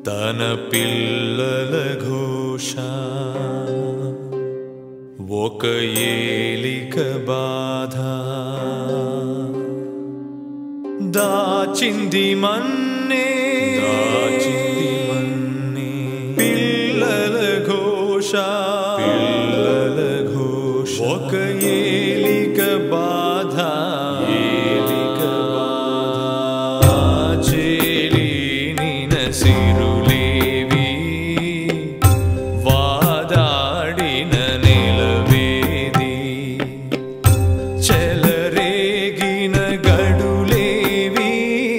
తన పిల్లల ఘోష ఒక ఏలిక బాధ దాచింది మన్నే పిల్లల ఘోష ఒక ఏలిక బాధ చేలిన సిరులేవి వాదాడిన నిలవేది చెలరేగిన గడులేవి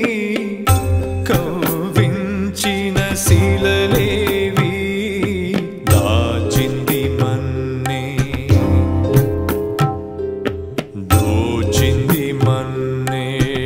కవ్వించిన శిలలేవి దాచింది మన్నే దోచింది మన్నే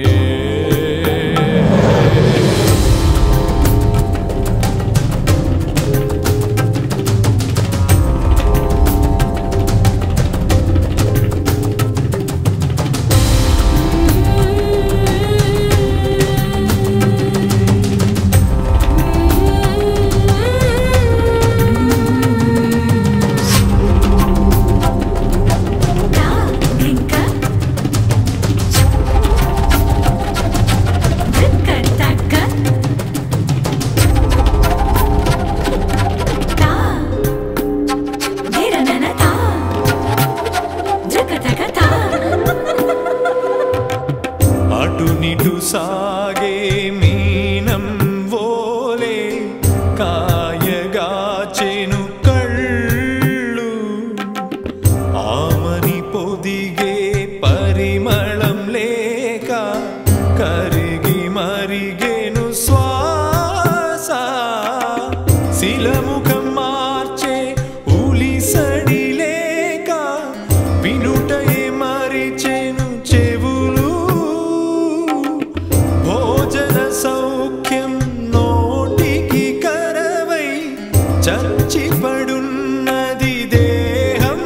అటునిటు సాగే మీనం వోలే కాయగాచెను కళ్ళు ఆమని పొదిగే పరిమళం లేక కరిగి మరిగేను శ్వాస శిలముఖం మార్చే ఉలిసడి లేక వినుటయే మరిచెను చెవులు భోజన సౌఖ్యం నోటికి కరవై చచ్చిపడున్నది దేహం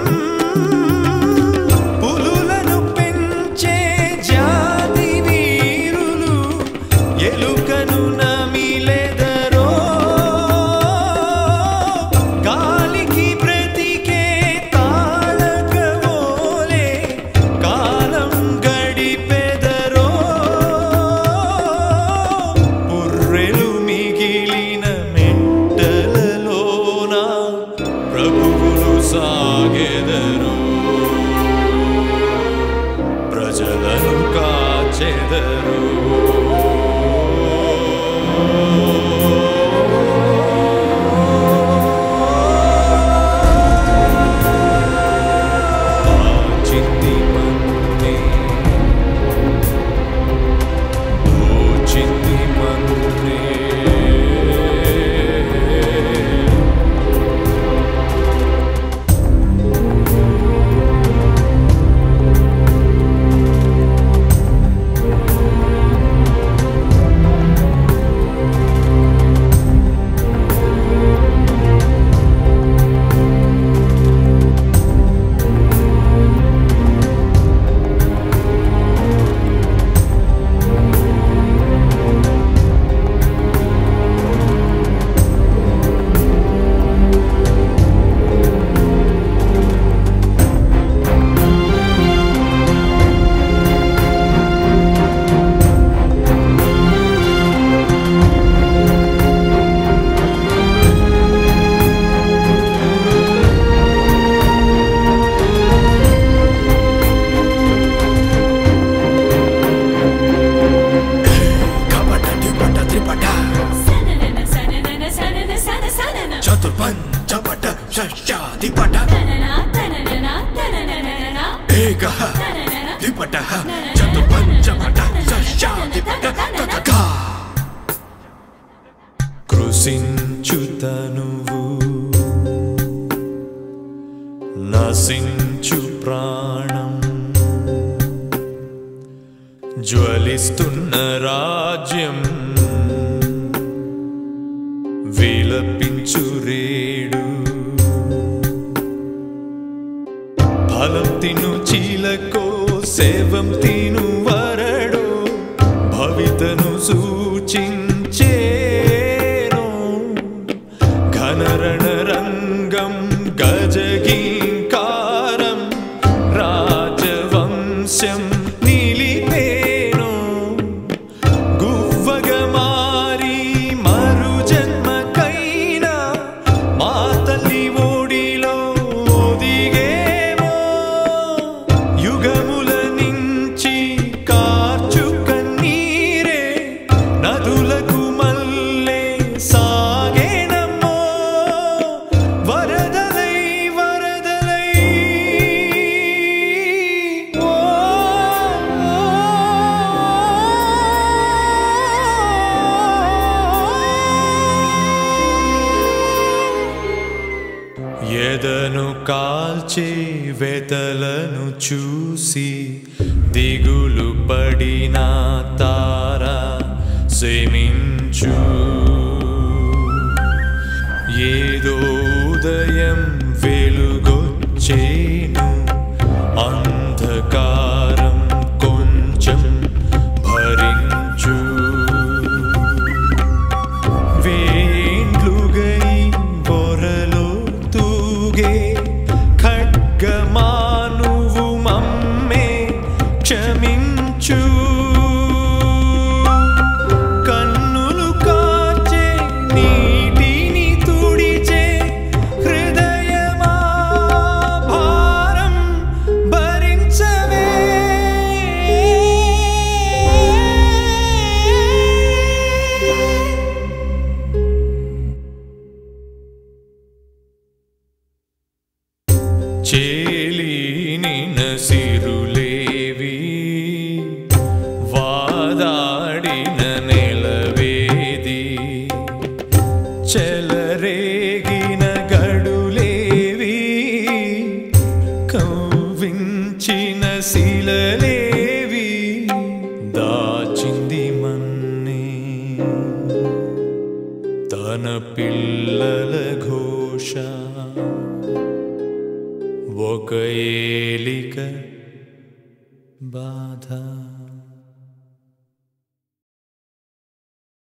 పులులను పెంచే జాతి వీరులు ఎలుకను నమిలెదరో గాలికి బ్రతికే తాళకవోలే కాలం గడిపెదరో పుర్రెలు మిగిలిన మెట్టలలోన ప్రభువులు సాగెదరు ప్రజలను కాచెదరు దాచింది మన్నే దోచింది మన్నే చతుర్పంచపట షష్ఠాధిపట ఏకః ద్విపటః చతుర్పంచపట షష్ఠాధిపట కృషించు తనువు నశించు ప్రాణం జ్వలిస్తున్న రాజ్యం విలపించు రేడు ఫలం తిను చీలకో సేవం తిను వరడు భవితను సూచించేను ఎదను కాల్చే వెతలను చూసి దిగులు పడిన తార శమించు. ఏదో ఉదయం వెలుగొచ్చేను, అంధకారం కొంచెం భరించు. వేండ్లుగై బొరలో తూగే ఖడ్గమానువు మమ్మే క్షమించు. కన్నులు కాచే నీటిని తుడిచే హృదయమా భారం భరించవే. చేలీని నసిరులేవి వాదాడిన నెలవేది, చెలరేగిన గడులేవి కవ్వించిన శిలలేవి. దాచింది మన్నే తన పిల్లల ఘోష, ఒక ఏలిక బాధ.